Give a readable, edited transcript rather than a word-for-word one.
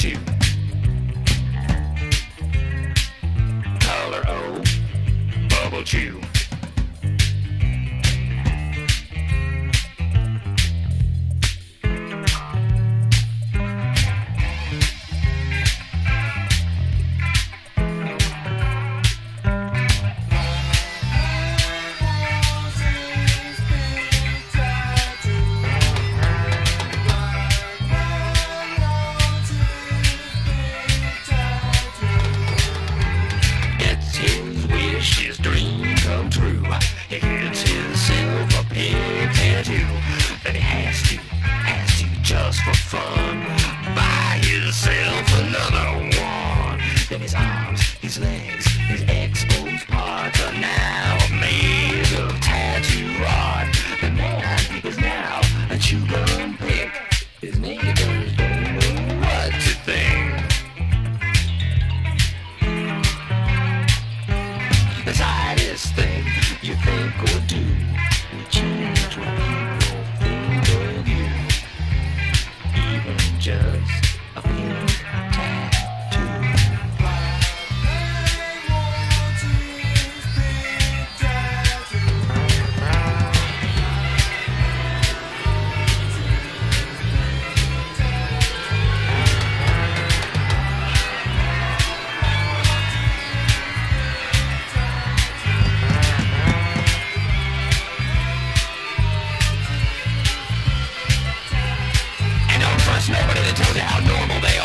tattoo. Color O, bubble chew. His dream come true. He gets himself a pig tattoo. Then he has to, just for fun, buy himself another one. Then his arms, his legs, his exposed parts are now made of tattoo art. The man is now a chew-gum pick. His neighbors don't know what to think. The slightest thing you think or do will change what people think of you. Even just a pink tattoo. Nobody that tells you how normal they are.